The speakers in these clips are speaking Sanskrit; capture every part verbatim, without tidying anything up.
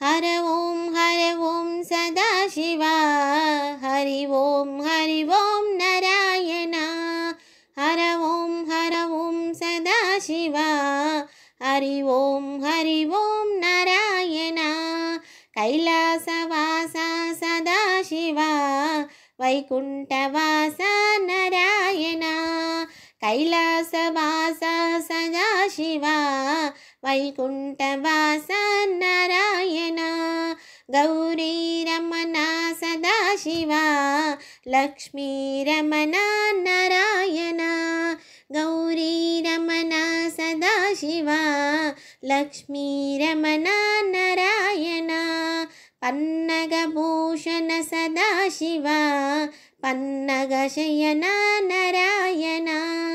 हर ओं हर ओं सदाशिवा हरि ओं हरि ओं नारायण हर ओं हर ओं सदाशिवा हरि ओं हरि ओं नारायण कैलासवासा सदाशिवा वैकुण्ठवासा नारायण कैलासवासा सदाशिवा वैकुण्ठवासा नारायण गौरीरमणा सदाशिवा लक्ष्मीरमणा नारायण गौरीरमणा सदाशिवा लक्ष्मीरमणा नारायण पन्नगभूषण सदाशिवा पन्नगशयना नारायण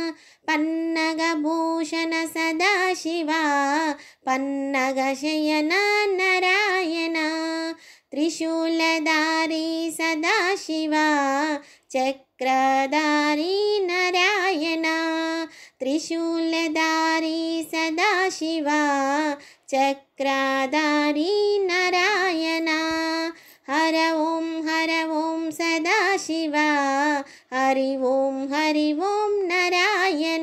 पन्नगभूषण सदाशिवा पन्नगशयना नारायण त्रिशूलधारी सदाशिवा चक्रधारी नारायण त्रिशूलधारी सदाशिवा चक्रधारी नारायण हर ओं हर ओं सदाशिवा हरि ओं हरि ओं नारायण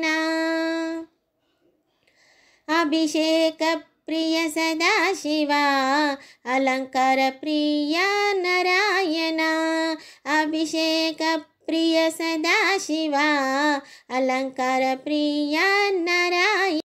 अभिषेक प्रिय सदाशिवा अलंकार प्रिय नारायण अभिषेक प्रिय सदाशिवा अलंकार प्रिय नारायण।